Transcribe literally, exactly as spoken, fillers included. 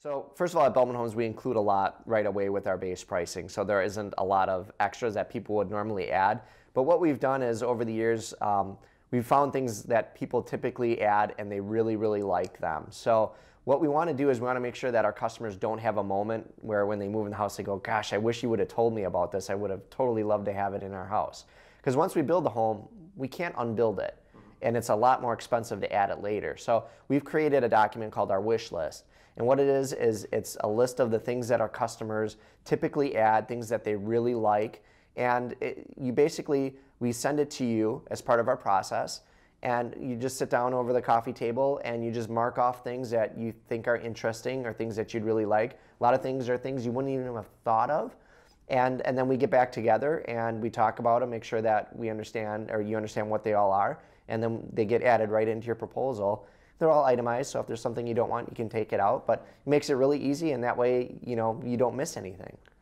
So first of all, at Belman Homes, we include a lot right away with our base pricing. So there isn't a lot of extras that people would normally add. But what we've done is over the years, um, we've found things that people typically add and they really, really like them. So what we want to do is we want to make sure that our customers don't have a moment where when they move in the house, they go, gosh, I wish you would have told me about this. I would have totally loved to have it in our house. Because once we build the home, we can't unbuild it. And it's a lot more expensive to add it later. So we've created a document called our wish list. And what it is, is it's a list of the things that our customers typically add, things that they really like. And it, you basically, we send it to you as part of our process. And you just sit down over the coffee table and you just mark off things that you think are interesting or things that you'd really like. A lot of things are things you wouldn't even have thought of. And, and then we get back together and we talk about them, make sure that we understand or you understand what they all are. And then they get added right into your proposal. They're all itemized, so if there's something you don't want, you can take it out. But it makes it really easy, and that way, you know, you don't miss anything.